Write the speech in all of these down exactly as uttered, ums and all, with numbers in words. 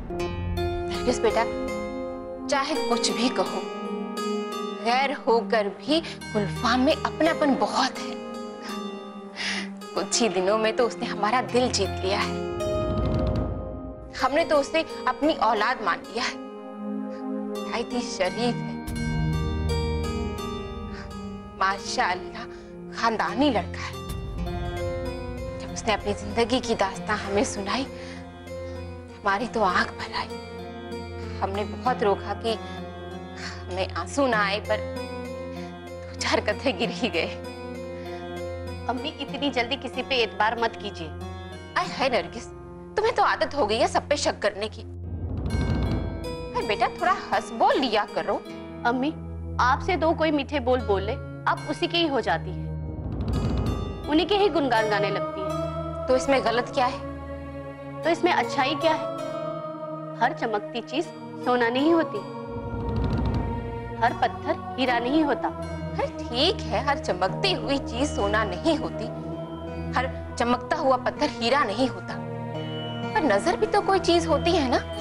नरगिस बेटा, चाहे कुछ भी कहो, गैर होकर भी गुलफाम में अपनापन बहुत है। कुछ ही दिनों में तो उसने हमारा दिल जीत लिया है। हमने तो उसे अपनी औलाद मान लिया है। बहुत ही शरीफ है, माशाअल्लाह, खानदानी लड़का है। जब उसने अपनी जिंदगी की दास्तां हमें सुनाई, हमारी तो आंख भर आई। हमने बहुत रोका कि हमें आंसू ना आए, पर दो चार कतरे गिर ही गए। अम्मी, इतनी जल्दी किसी पे एतबार मत कीजिए। आय हाय नरगिस, तुम्हें तो आदत हो गई है सब पे शक करने की। अरे बेटा, थोड़ा हंस बोल लिया करो। अम्मी, आपसे दो कोई मीठे बोल बोले, आप उसी के ही हो जाती है, उन्हीं के ही गुनगान गाने लगती है। तो इसमें गलत क्या है? तो इसमें अच्छाई क्या है? हर चमकती चीज सोना नहीं होती, हर पत्थर हीरा नहीं होता। अरे ठीक है, हर चमकती हुई चीज सोना नहीं होती, हर चमकता हुआ पत्थर हीरा नहीं होता, पर नजर भी तो कोई चीज होती है ना।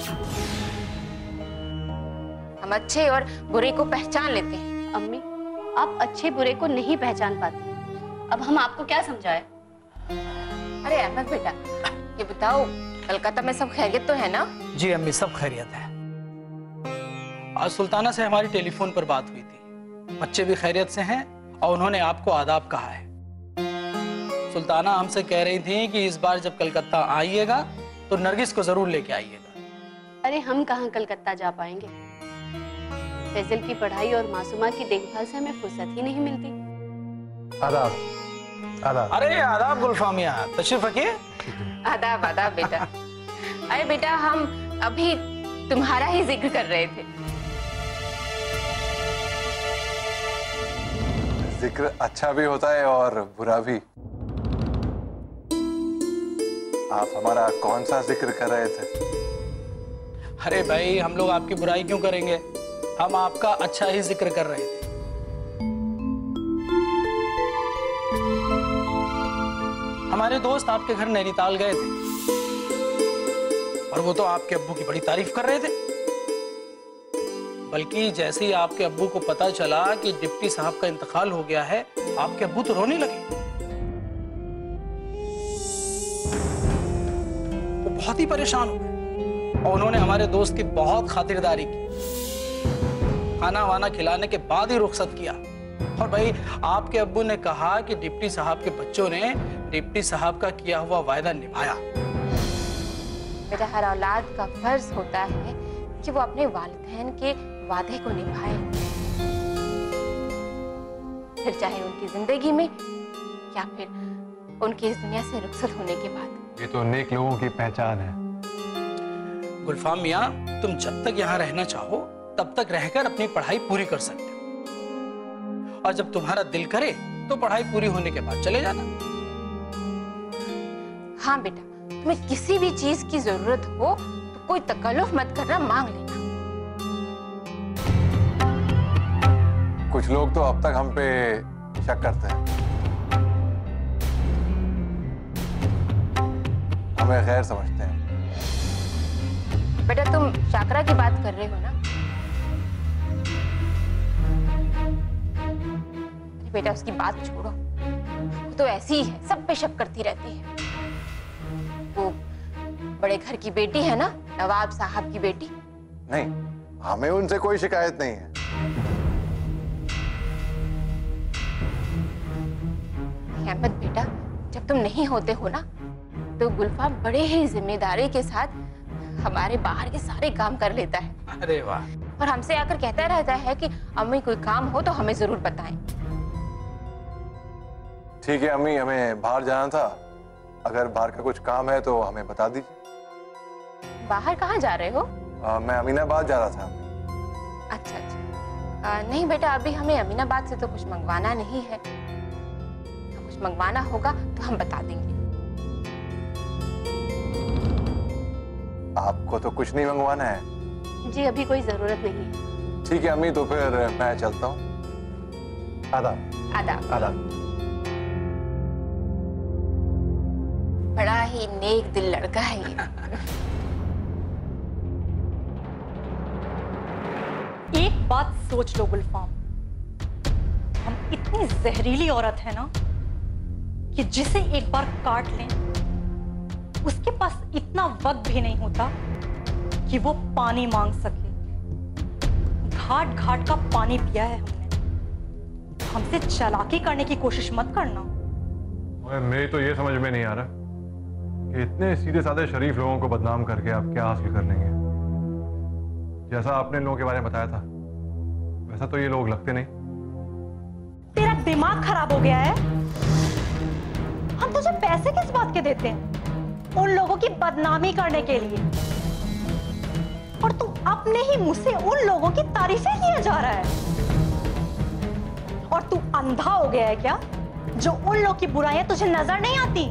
हम अच्छे और बुरे को पहचान लेते हैं। अम्मी, आप अच्छे बुरे को नहीं पहचान पाते। अब हम आपको क्या समझाएं? अरे अहमद बेटा, ये बताओ, कलकत्ता में सब खैरियत तो है ना? जी अम्मी, सब खैरियत है। आज सुल्ताना से हमारी टेलीफोन पर बात हुई थी। बच्चे भी खैरियत से हैं और उन्होंने आपको आदाब कहा है। सुल्ताना हमसे कह रही थी कि इस बार जब कलकत्ता आइएगा तो नरगिस को जरूर लेके आइएगा। अरे हम कहाँ कलकत्ता जा पाएंगे, फैजल की पढ़ाई और मासूमा की देखभाल से हमें फुर्सत ही नहीं मिलती। आदाब। आदाब। अरे आदाब गुलफामिया, तशरीफ रखिए। आदाब आदाब बेटा। अरे बेटा, हम अभी तुम्हारा ही जिक्र कर रहे थे। जिक्र अच्छा भी होता है और बुरा भी। आप हमारा कौन सा जिक्र कर रहे थे? अरे भाई, हम लोग आपकी बुराई क्यों करेंगे, हम आपका अच्छा ही जिक्र कर रहे थे। हमारे दोस्त आपके घर नैनीताल गए थे और वो तो आपके अब्बू की बड़ी तारीफ कर रहे थे। बल्कि जैसे ही आपके अब्बू को पता चला कि डिप्टी साहब का इंतकाल हो गया है, आपके अब्बू तो रोने लगे। वो बहुत ही परेशान हो गए और उन्होंने हमारे दोस्त की बहुत खातिरदारी की। खाना वाना खिलाने के बाद ही रुखसत किया। और भाई, आपके अब्बू ने कहा कि डिप्टी साहब के बच्चों ने डिप्टी साहब का किया हुआ वायदा निभाया। बेटा, हर औलाद का फर्ज होता है कि वो अपने वालिदैन के वादे को निभाए, फिर चाहे उनकी जिंदगी में या फिर उनकी इस दुनिया से रुखसत होने के बाद। ये तो नेक लोगों की पहचान है। गुलफाम मियां, तुम जब तक यहाँ रहना चाहो तब तक रहकर अपनी पढ़ाई पूरी कर सकते हो, और जब तुम्हारा दिल करे तो पढ़ाई पूरी होने के बाद चले जाना। हाँ बेटा, तुम्हें किसी भी चीज की जरूरत हो तो कोई तकल्लुफ मत करना, मांग लेना। कुछ लोग तो अब तक हम पे शक करते हैं, हमें खैर समझते हैं। बेटा, तुम शाकरा की बात कर रहे हो ना? बेटा, उसकी बात छोड़ो, वो तो ऐसी ही है, सब पे शक करती रहती है। वो बड़े घर की बेटी है ना, नवाब साहब की बेटी। नहीं, हमें उनसे कोई शिकायत नहीं है। अहमद बेटा, जब तुम नहीं होते हो ना, तो गुलफाम बड़े ही जिम्मेदारी के साथ हमारे बाहर के सारे काम कर लेता है। अरे वाह। और हमसे आकर कहता रहता है कि अम्मी कोई काम हो तो हमें जरूर बताएं। ठीक है अम्मी, हमें बाहर जाना था, अगर बाहर का कुछ काम है तो हमें बता दीजिए। बाहर कहाँ जा रहे हो? आ, मैं अमीनाबाद जा रहा था। अच्छा अच्छा। आ, नहीं बेटा, अभी हमें अमीनाबाद से तो कुछ मंगवाना नहीं है। कुछ मंगवाना होगा तो हम बता देंगे। आपको तो कुछ नहीं मंगवाना है? जी, अभी कोई जरूरत नहीं है। ठीक है अम्मी, तो फिर मैं चलता हूँ। आदाब। आदाब। आदाब। बड़ा ही नेक दिल लड़का है ये। बात सोच लो गुलफाम, हम इतनी जहरीली औरत है ना कि जिसे एक बार काट लें उसके पास इतना वक्त भी नहीं होता कि वो पानी मांग सके। घाट घाट का पानी पिया है हमने। हमसे चालाकी करने की कोशिश मत करना। मेरी तो ये समझ में नहीं आ रहा कि इतने सीधे साधे शरीफ लोगों को बदनाम करके आप क्या हासिल कर लेंगे। जैसा आपने लोगों के बारे में बताया था वैसा तो ये लोग लगते नहीं। तेरा दिमाग खराब हो गया है। हम तुझे पैसे किस बात के देते हैं? उन लोगों की बदनामी करने के लिए। और तू अपने ही मुंह से उन लोगों की तारीफें किए जा रहा है। और तू अंधा हो गया है क्या, जो उन लोग की बुराइयां तुझे नजर नहीं आती?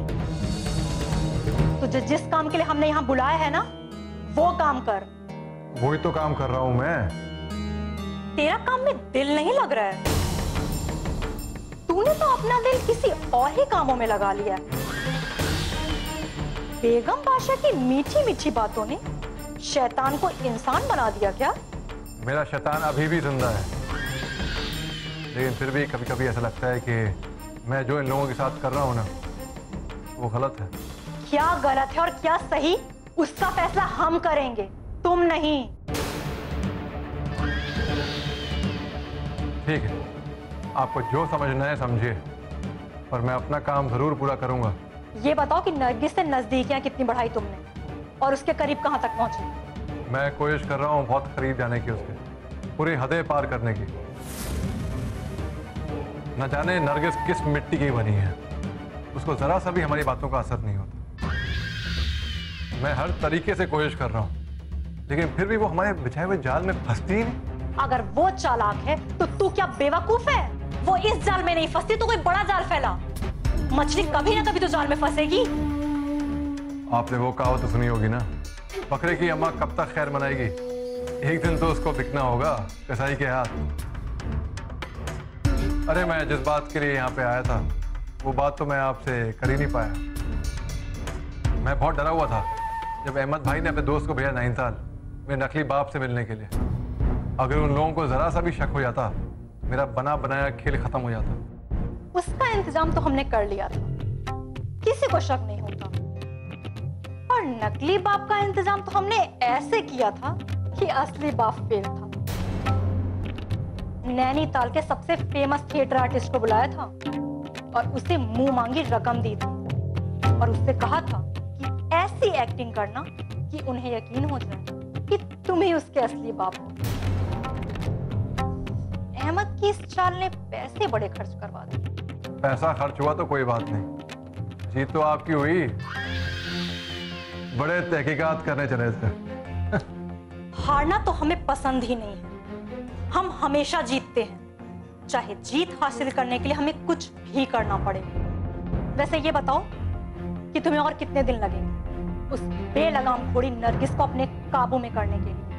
तुझे जिस काम के लिए हमने यहां बुलाया है ना, वो काम कर। वही तो काम कर रहा हूं मैं। तेरा काम में दिल नहीं लग रहा है। तूने तो अपना दिल किसी और ही कामों में लगा लिया है। बेगम बादशाह की मीठी मीठी बातों ने शैतान को इंसान बना दिया क्या? मेरा शैतान अभी भी जिंदा है, लेकिन फिर भी कभी कभी ऐसा लगता है कि मैं जो इन लोगों के साथ कर रहा हूं ना वो गलत है। क्या गलत है और क्या सही, उसका फैसला हम करेंगे, तुम नहीं। ठीक है, आपको जो समझना है समझिए, पर मैं अपना काम जरूर पूरा करूंगा। ये बताओ कि नरगिस से नजदीकियां कितनी बढ़ाई तुमने और उसके करीब कहां तक पहुंची? मैं कोशिश कर रहा हूँ बहुत करीब जाने की, उसके पूरी हदें पार करने की। न जाने नरगिस किस मिट्टी की बनी है, उसको जरा सा भी हमारी बातों का असर नहीं होता। मैं हर तरीके से कोशिश कर रहा हूँ, लेकिन फिर भी वो हमारे बिछाए हुए जाल में फंसती ही नहीं। अगर वो चालाक है तो तू क्या बेवकूफ है? वो इस जाल में नहीं फंसती तो कोई बड़ा जाल फैला। मछली कभी ना कभी तो जाल में फंसेगी। आपने वो कहावत तो सुनी होगी ना, बकरे की अम्मा कब तक खैर मनाएगी, एक दिन तो उसको बिकना होगा कसाई के हाथ। अरे मैं जिस बात के लिए यहाँ पे आया था वो बात तो मैं आपसे कर ही नहीं पाया। मैं बहुत डरा हुआ था जब अहमद भाई ने अपने दोस्त को भेजा नैनीताल मेरे नकली बाप से मिलने के लिए। अगर उन लोगों को जरा सा भी शक हो जाता मेरा बना बनाया खेल खत्म हो जाता। उसका इंतजाम तो हमने कर लिया था, किसी को शक नहीं होता। और नकली बाप का इंतजाम तो हमने ऐसे किया था कि असली बाप फेल था। नैनीताल के सबसे फेमस थिएटर आर्टिस्ट को बुलाया था और उसे मुंह मांगी रकम दी थी और उससे कहा था कि ऐसी एक्टिंग करना कि उन्हें यकीन हो जाए कि तुम ही उसके असली बाप हो। अहमद की इस चाल ने पैसे बड़े खर्च करवा दिए। पैसा खर्च हुआ तो कोई बात नहीं, जीत तो आपकी हुई। बड़े तहकीकात करने चले थे। हारना तो हमें पसंद ही नहीं है, हम हमेशा जीतते हैं, चाहे जीत हासिल करने के लिए हमें कुछ भी करना पड़े। वैसे ये बताओ कि तुम्हें और कितने दिन लगेंगे उस बेलगाम घोड़ी नरगिस को अपने काबू में करने के लिए?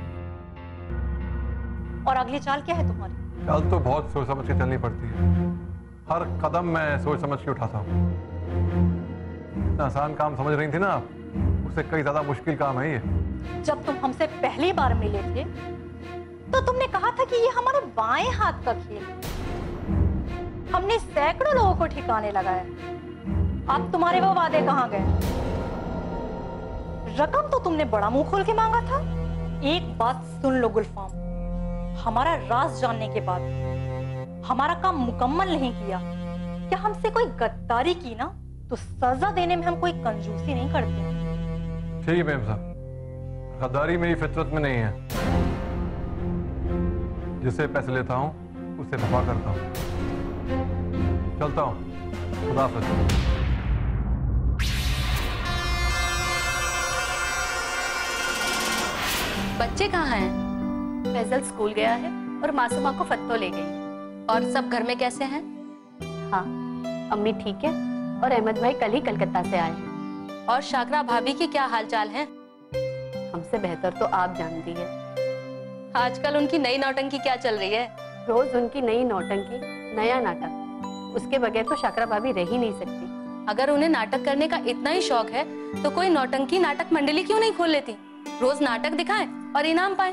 और अगली चाल क्या है तुम्हारी? चाल तो बहुत सोच समझ के चलनी पड़ती है, हर कदम मैं सोच समझ के उठाता हूँ। इतना आसान काम समझ रही थी ना आप, उससे कई ज्यादा मुश्किल काम है ये। जब तुम हमसे पहली बार मिले थे तो तुमने कहा था कि ये हमारे बाएं हाथ का खेल है। हमने सैकड़ों लोगों को ठिकाने लगाया। अब तुम्हारे वो वादे कहां गए? रकम तो तुमने बड़ा मुंह खोल के मांगा था। एक बात सुन लो गुलफाम, हमारा राज जानने के बाद हमारा काम मुकम्मल नहीं किया, क्या हमसे कोई गद्दारी की ना तो सजा देने में हम कोई कंजूसी नहीं करते। ठीक है मेम साहब, गद्दारी मेरी फितरत में नहीं है। जिससे पैसे लेता हूं उससे वफा करता हूं। चलता हूं, खुदा हाफिज़। बच्चे कहाँ हैं? फैजल स्कूल गया है और मासूमा को फत्तो ले गई। और सब घर में कैसे हैं? हाँ, अम्मी ठीक है और अहमद भाई कल ही कलकत्ता से आए हैं। और शाकरा भाभी की क्या हालचाल है? हमसे बेहतर तो आप जानती है। आजकल उनकी नई नौटंकी क्या चल रही है? रोज उनकी नई नौटंकी, नया नाटक, उसके बगैर तो शाकरा भाभी रह ही नहीं सकती। अगर उन्हें नाटक करने का इतना ही शौक है तो कोई नौटंकी नाटक मंडली क्यों नहीं खोल लेती? रोज नाटक दिखाएं और इनाम पाए।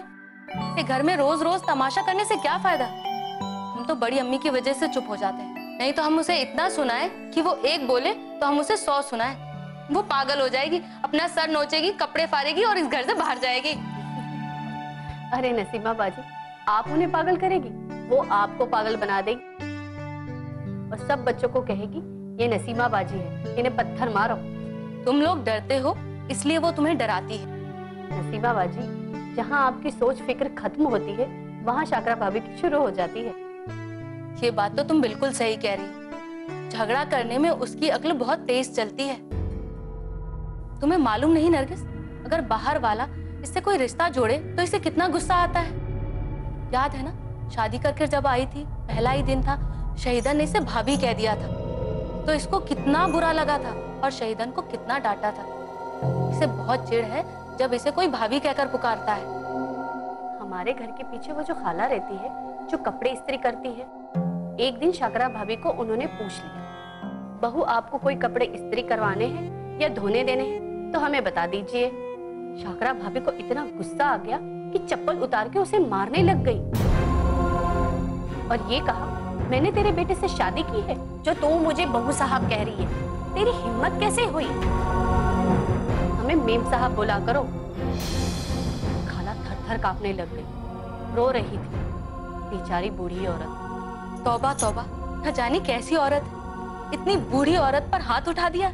ये घर में रोज रोज तमाशा करने से क्या फायदा। हम तो बड़ी अम्मी की वजह से चुप हो जाते हैं, नहीं तो हम उसे इतना सुनाए कि वो एक बोले तो हम उसे सौ सुनाए। वो पागल हो जाएगी, अपना सर नोचेगी, कपड़े फाड़ेगी और इस घर से बाहर जाएगी। अरे नसीमा बाजी, आप उन्हें पागल करेगी, वो आपको पागल बना देगी और सब बच्चों को कहेगी ये नसीमा बाजी है, इन्हें पत्थर मारो। तुम लोग डरते हो इसलिए वो तुम्हें डराती है। नसीमा बाजी, जहाँ आपकी सोच फिक्र खत्म होती है वहाँ शाकरा भाभी की शुरू हो जाती है। ये बात तो तुम बिल्कुल सही कह रही हो। झगड़ा करने में उसकी अक्ल बहुत तेज चलती है। तुम्हें मालूम नहीं नरगिस, अगर बाहर वाला इससे कोई रिश्ता जोड़े तो इसे कितना गुस्सा आता है। याद है ना, शादी करके जब आई थी, पहला ही दिन था, शहीदन ने इसे भाभी कह दिया था, तो इसको कितना बुरा लगा था और शहीदन को कितना डांटा था। इसे बहुत चिढ़ है जब इसे कोई भाभी कहकर पुकारता है। हमारे घर के पीछे वो जो खाला रहती है, जो कपड़े इस्त्री करती है, एक दिन शाकरा भाभी को उन्होंने पूछ लिया, बहू आपको कोई कपड़े इस्त्री करवाने हैं या धोने देने हैं तो हमें बता दीजिए। शाकरा भाभी को इतना गुस्सा आ गया कि चप्पल उतार के उसे मारने लग गई और ये कहा, मैंने तेरे बेटे से शादी की है जो तू मुझे बहू साहब कह रही है, तेरी हिम्मत कैसे हुई, हमें मेम साहब बोला करो। खाला थर थर कांपने लग गई, रो रही थी, बेचारी बूढ़ी औरत। तौबा तौबा, न जाने कैसी औरत, इतनी बूढ़ी औरत पर हाथ उठा दिया।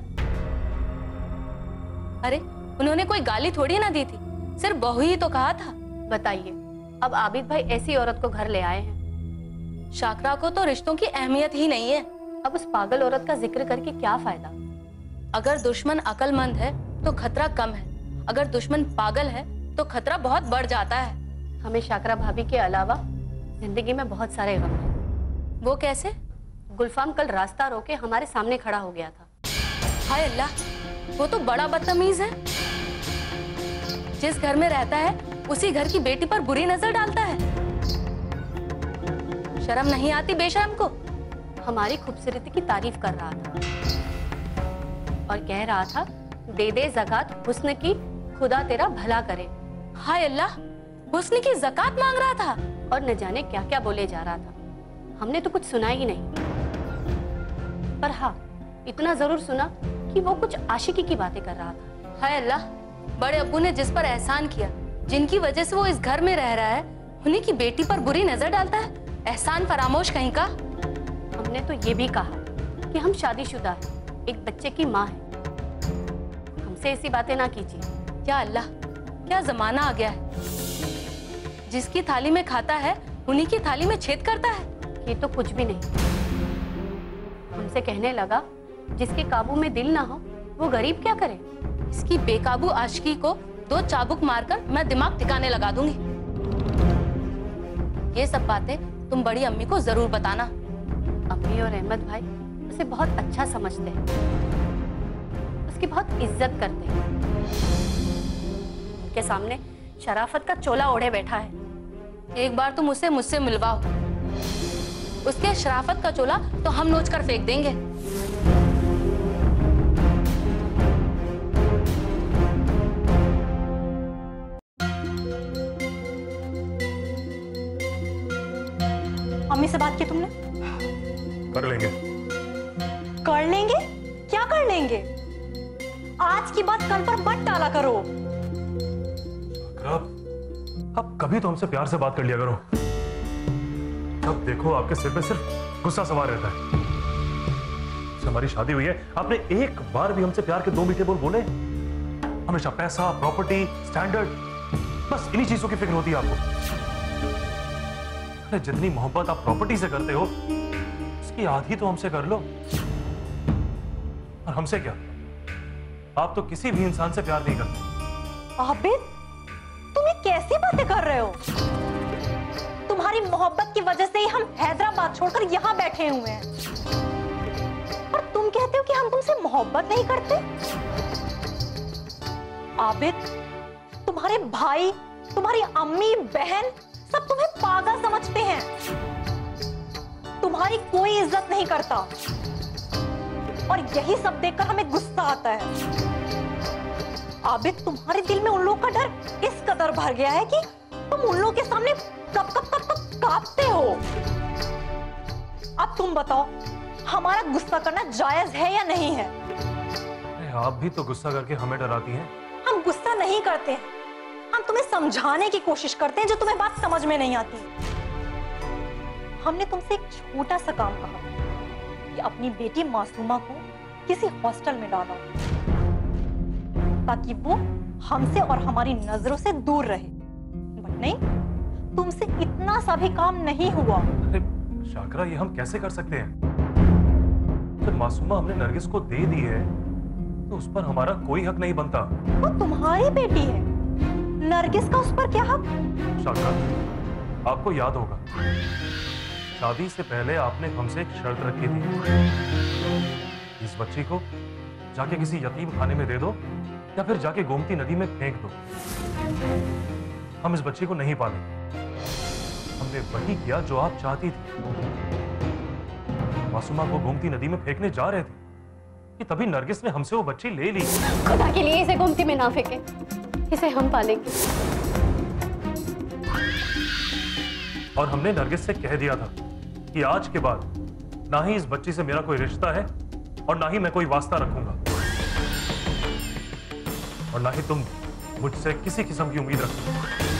अरे उन्होंने कोई गाली थोड़ी ना दी थी, सिर्फ बहू ही तो कहा था। बताइए, अब आबिद भाई ऐसी औरत को घर ले आए हैं। शाकरा को तो रिश्तों की अहमियत ही नहीं है। अब उस पागल औरत का जिक्र करके क्या फायदा। अगर दुश्मन अक्लमंद है तो खतरा कम है, अगर दुश्मन पागल है तो खतरा बहुत बढ़ जाता है। हमें शाकरा भाभी के अलावा जिंदगी में बहुत सारे गम हैं। वो कैसे? गुलफाम कल रास्ता रोके हमारे सामने खड़ा हो गया था। हाय अल्लाह, वो तो बड़ा बदतमीज है। जिस घर में रहता है उसी घर की बेटी पर बुरी नजर डालता है। शर्म नहीं आती बेशर्म को। हमारी खूबसूरती की तारीफ कर रहा था और कह रहा था, दे दे ज़कात हुस्न की, खुदा तेरा भला करे। हाय अल्लाह, हुस्न की ज़कात मांग रहा था और न जाने क्या क्या बोले जा रहा था। हमने तो कुछ सुना ही नहीं, पर हाँ इतना जरूर सुना कि वो कुछ आशिकी की बातें कर रहा था। हाय अल्लाह, बड़े अब्बू ने जिस पर एहसान किया, जिनकी वजह से वो इस घर में रह रहा है, उन्हीं की बेटी पर बुरी नजर डालता है। एहसान फरामोश कहीं का। हमने तो ये भी कहा कि हम शादीशुदा हैं, एक बच्चे की माँ है, हमसे ऐसी बातें ना कीजिए। या अल्लाह, क्या जमाना आ गया है। जिसकी थाली में खाता है उन्हीं की थाली में छेद करता है। ये तो कुछ भी नहीं। हमसे कहने लगा, जिसके काबू में दिल ना हो वो गरीब क्या करे। इसकी बेकाबू आशिकी को दो चाबुक मारकर मैं दिमाग ठिकाने लगा दूंगी। ये सब बातें तुम बड़ी अम्मी को जरूर बताना। अम्मी और अहमद भाई उसे बहुत अच्छा समझते हैं, उसकी बहुत इज्जत करते हैं। उनके सामने शराफत का चोला ओढ़े बैठा है। एक बार तुम उसे मुझसे मिलवाओ, उसके शराफत का चोला तो हम नोच कर फेंक देंगे। अम्मी से बात की तुमने? कर लेंगे। कर लेंगे? क्या कर लेंगे? आज की बात कल पर मत टाला करो। अब अब कभी तो हमसे प्यार से बात कर लिया करो। अब देखो आपके सिर पे सिर्फ गुस्सा सवार रहता है। जब हमारी शादी हुई है आपने एक बार भी हमसे प्यार के दो मीठे बोल बोले? हमेशा पैसा, प्रॉपर्टी, स्टैंडर्ड, बस इन्हीं चीजों की फिक्र होती है आपको। अरे जितनी मोहब्बत आप प्रॉपर्टी से करते हो उसकी आधी तो हमसे कर लो। और हमसे क्या, आप तो किसी भी इंसान से प्यार नहीं करते। आबिद, तुम ये कैसी बातें कर रहे हो? तुम्हारी मोहब्बत की वजह से ही हम हैदराबाद छोड़कर यहाँ बैठे हुए हैं, और तुम कहते हो कि हम तुमसे मोहब्बत नहीं करते। आबिद, तुम्हारे भाई, तुम्हारी अम्मी, बहन सब तुम्हें पागल समझते हैं, तुम्हारी कोई इज्जत नहीं करता, और यही सब देखकर हमें गुस्सा आता है। आबिद, तुम्हारे दिल में उन लोगों का डर इस कदर भर गया है कि तुम उन लोगों के सामने कब कब कब कब कांपते हो। अब तुम बताओ, हमारा गुस्सा करना जायज है या नहीं है? अरे आप भी तो गुस्सा करके हमें डराती हैं। हम गुस्सा नहीं करते हैं, हम तुम्हें समझाने की कोशिश करते हैं जो तुम्हें बात समझ में नहीं आती। हमने तुमसे एक छोटा सा काम कहा कि अपनी बेटी मासूमा को किसी हॉस्टल में डालो ताकि वो हमसे और हमारी नजरों से दूर रहे, बट नहीं, तुमसे इतना सा भी काम नहीं हुआ। अरे शाकरा, ये हम कैसे कर सकते हैं? जब मासूमा हमने नरगिस को दे दी है तो उस पर हमारा कोई हक नहीं बनता। वो तुम्हारी बेटी है, नरगिस का उस पर क्या हक? शाकरा, आपको याद होगा शादी से पहले आपने हमसे एक शर्त रखी थी, इस बच्ची को जाके किसी यतीम खाने में दे दो या फिर जाके गोमती नदी में फेंक दो। हम इस बच्ची को नहीं पालेंगे। हमने वही किया जो आप चाहती थी। मासूमा को गोमती नदी में फेंकने जा रहे थे कि तभी नरगिस ने हमसे वो बच्ची ले ली। खुदा के लिए इसे गोमती में ना फेंके, इसे हम पालेंगे। और हमने नरगिस से कह दिया था कि आज के बाद ना ही इस बच्ची से मेरा कोई रिश्ता है और ना ही मैं कोई वास्ता रखूंगा, और ना ही तुम मुझसे किसी किस्म की उम्मीद रखो।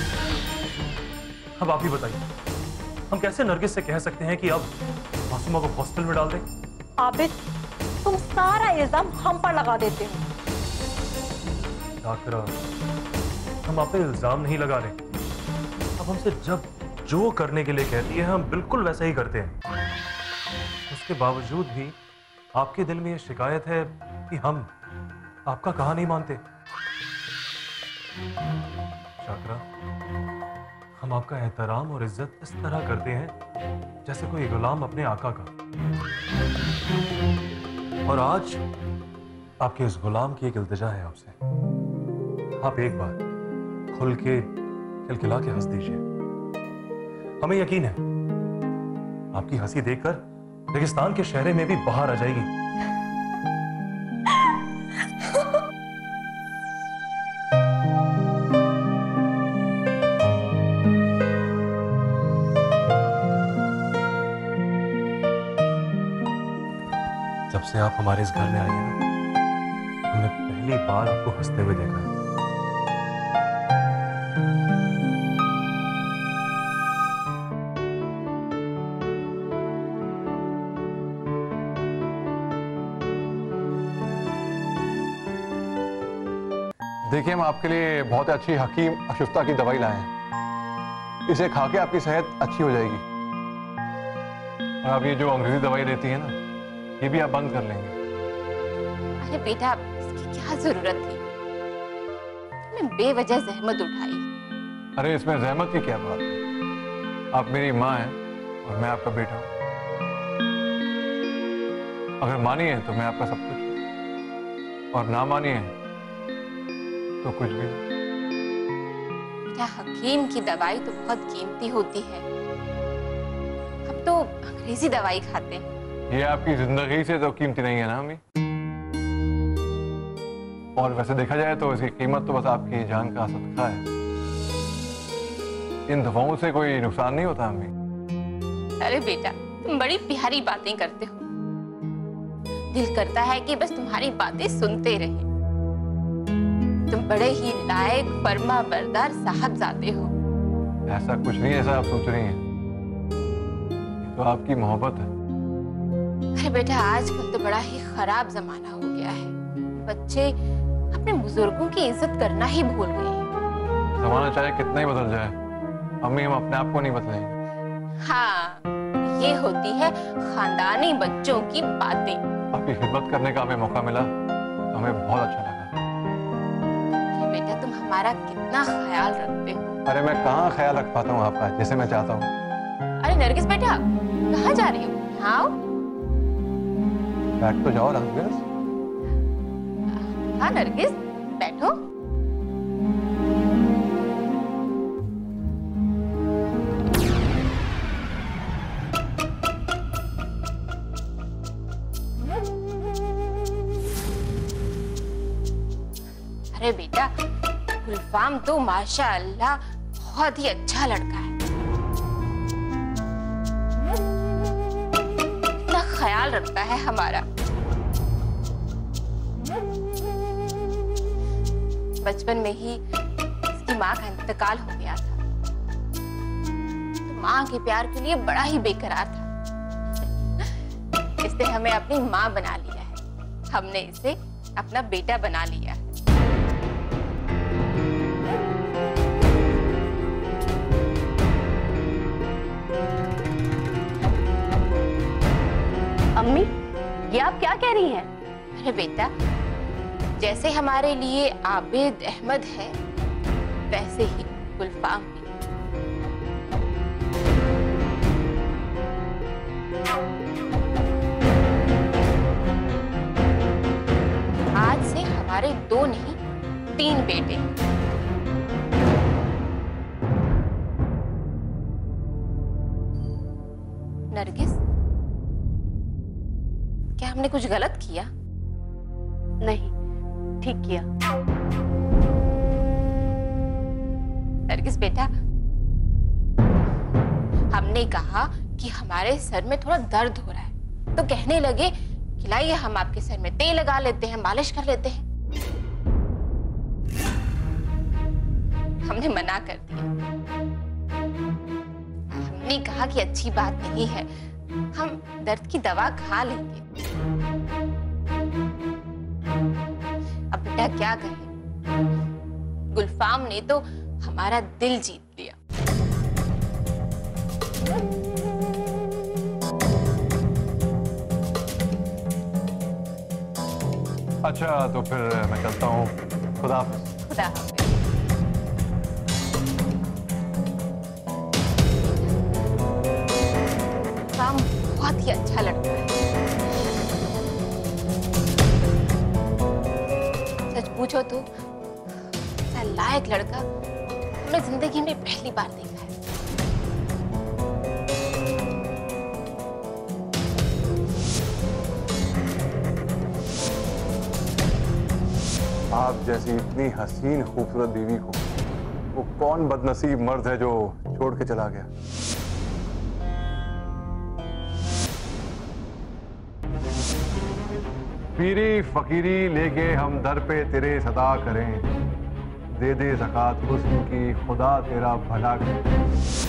अब आप ही बताइए, हम कैसे नरगिस से कह सकते हैं कि अब मासूमा को हॉस्टल में डाल दें? आबिद, तुम सारा इल्जाम हम पर लगा देते हो। शाकरा, हम आप पे इल्जाम नहीं लगा रहे। अब हमसे जब जो करने के लिए कहती है हम बिल्कुल वैसा ही करते हैं। उसके बावजूद भी आपके दिल में यह शिकायत है कि हम आपका कहा नहीं मानते। शाकरा, हम आपका एहतराम और इज्जत इस तरह करते हैं जैसे कोई गुलाम अपने आका का, और आज आपके इस गुलाम की एक इल्तिजा है आपसे। आप एक बार खुल के खिलखिला के हंस दीजिए। हमें यकीन है आपकी हंसी देखकर रेगिस्तान के शहरे में भी बाहर आ जाएगी। जब से आप हमारे इस घर में आई हैं ना, हमने पहली बार आपको हंसते हुए देखा है। देखिए, हम आपके लिए बहुत अच्छी हकीम अशुफ्ता की दवाई लाए हैं। इसे खा के आपकी सेहत अच्छी हो जाएगी। और आप ये जो अंग्रेजी दवाई लेती है ना, ये भी आप बंद कर लेंगे। अरे बेटा, इसकी क्या जरूरत थी? तुमने बेवजह जहमत उठाई। अरे इसमें जहमत की क्या बात है? आप मेरी माँ हैं और मैं आपका बेटा हूँ। अगर मानिए तो मैं आपका सब कुछ हूँ, और ना मानिए तो कुछ भी नहीं। बेटा, हकीम की दवाई तो बहुत कीमती होती है। हम तो अंग्रेजी दवाई खाते हैं। ये आपकी जिंदगी से तो कीमती नहीं है ना अम्मी? और वैसे देखा जाए तो इसकी कीमत तो बस आपकी जान का सदका है। इन दवाओं से कोई नुकसान नहीं होता अम्मी। अरे बेटा, तुम बड़ी प्यारी बातें करते हो। दिल करता है कि बस तुम्हारी बातें सुनते रहें। तुम बड़े ही लायक फर्मा बरदार साहबजादे हो। ऐसा कुछ नहीं, ऐसा आप सोच रही हैं। ये तो आपकी मोहब्बत है। अरे बेटा, आजकल तो बड़ा ही खराब जमाना हो गया है। बच्चे अपने बुजुर्गों की इज्जत करना ही भूल गए हैं। जमाना चाहे कितना ही बदल जाए, अम्मी, हम अपने आप को नहीं बदलेंगे। हाँ, ये होती है खानदानी बच्चों की बातें। आपकी खिदमत करने का हमें मौका मिला तो हमें बहुत अच्छा लगा। बेटा, तुम हमारा कितना ख्याल रखते हो। अरे मैं कहाँ ख्याल रख पाता हूँ आपका जैसे मैं चाहता हूँ। अरे नरगिस बेटा, कहाँ जा रही हो? हाँ बैठ तो जाओ नरगिस। हाँ नरगिस, बैठो। अरे बेटा, गुलफाम तो माशाअल्लाह बहुत ही अच्छा लड़का है। इतना ख्याल रखता है हमारा। बचपन में ही इसकी माँ का इंतकाल हो गया था, तो माँ के प्यार के लिए बड़ा ही बेकरार था। इसने हमें अपनी माँ बना लिया है, हमने इसे अपना बेटा बना लिया है। अम्मी, ये आप क्या कह रही हैं? अरे बेटा, जैसे हमारे लिए आबिद अहमद है, वैसे ही गुलफाम भी। आज से हमारे दो नहीं तीन बेटे। नरगिस, क्या हमने कुछ गलत किया? नहीं, ठीक किया। नरगिस बेटा, हमने कहा कि हमारे सर में थोड़ा दर्द हो रहा है, तो कहने लगे कि लाइए हम आपके सर में तेल लगा लेते हैं, मालिश कर लेते हैं। हमने मना कर दिया। हमने कहा कि अच्छी बात नहीं है, हम दर्द की दवा खा लेंगे। अब बेटा क्या कहे, गुलफाम ने तो हमारा दिल जीत लिया। अच्छा, तो फिर मैं चलता हूँ। खुदा हाफिज। खुदा हाफिज। गुलफाम बहुत ही अच्छा लड़का है। सच पूछो तो ऐसा लायक लड़का हमने जिंदगी में पहली बार देखा है। आप जैसी इतनी हसीन खूबसूरत बीवी को वो कौन बदनसीब मर्द है जो छोड़ के चला गया। पीरी फकीरी लेके हम दर पे तेरे सदा करें, दे दे ज़कात हुस्न की खुदा तेरा भला करे।